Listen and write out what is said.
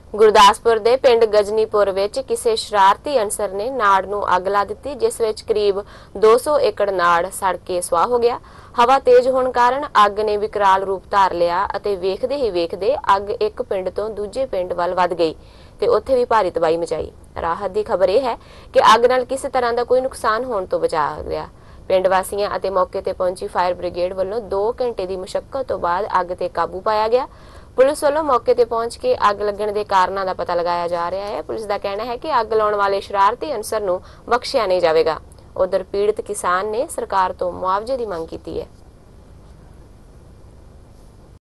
ਗੁਰਦਾਸਪੁਰ ਦੇ ਪਿੰਡ ਗਜਨੀਪੁਰ ਵਿੱਚ ਕਿਸੇ ਸ਼ਰਾਰਤੀ ਅਨਸਰ ਨੇ ਨਾੜ ਨੂੰ ਅੱਗ ਲਾ ਦਿੱਤੀ, ਜਿਸ ਵਿੱਚ ਕਰੀਬ 200 ਏਕੜ ਨਾੜ ਸੜ ਕੇ ਸੁਆਹ ਹੋ ਗਿਆ। ਹਵਾ ਤੇਜ਼ ਹੋਣ ਕਾਰਨ ਅੱਗ ਨੇ ਵਿਕਰਾਲ ਰੂਪ ਧਾਰ ਲਿਆ ਅਤੇ ਵੇਖਦੇ ਹੀ ਵੇਖਦੇ ਅੱਗ ਇੱਕ ਪਿੰਡ ਤੋਂ ਦੂਜੇ ਪਿੰਡ ਵੱਲ ਵੱਧ ਗਈ ਤੇ ਉੱਥੇ ਵੀ ਭਾਰੀ ਤਬਾਹੀ ਮਚਾਈ। ਰਾਹਤ ਦੀ ਖਬਰ ਇਹ ਹੈ ਕਿ ਅੱਗ ਨਾਲ ਕਿਸੇ ਤਰ੍ਹਾਂ ਦਾ ਕੋਈ ਨੁਕਸਾਨ ਹੋਣ ਤੋਂ ਬਚਾ ਗਿਆ। ਪਿੰਡ ਵਾਸੀਆਂ ਅਤੇ ਮੌਕੇ ਤੇ ਪਹੁੰਚੀ ਫਾਇਰ ਬ੍ਰਿਗੇਡ ਵੱਲੋਂ 2 ਘੰਟੇ ਦੀ ਮੁਸ਼ੱਕਤ ਤੋਂ ਬਾਅਦ ਅੱਗ ਤੇ ਕਾਬੂ ਪਾਇਆ ਗਿਆ। ਪੁਲਿਸ ਵੱਲੋਂ ਮੌਕੇ ਤੇ ਪਹੁੰਚ ਕੇ ਅੱਗ ਲੱਗਣ ਦੇ ਕਾਰਨਾਂ ਦਾ ਪਤਾ ਲਗਾਇਆ ਜਾ ਰਿਹਾ ਹੈ। ਪੁਲਿਸ ਦਾ ਕਹਿਣਾ ਹੈ ਕਿ ਅੱਗ ਲਾਉਣ ਵਾਲੇ ਸ਼ਰਾਰਤੀ ਅਨਸਰ ਨੂੰ ਬਖਸ਼ਿਆ ਨਹੀਂ ਜਾਵੇਗਾ। ਉਧਰ ਪੀੜਤ ਕਿਸਾਨ ਨੇ ਸਰਕਾਰ ਤੋਂ ਮੁਆਵਜ਼ੇ ਦੀ ਮੰਗ ਕੀਤੀ ਹੈ।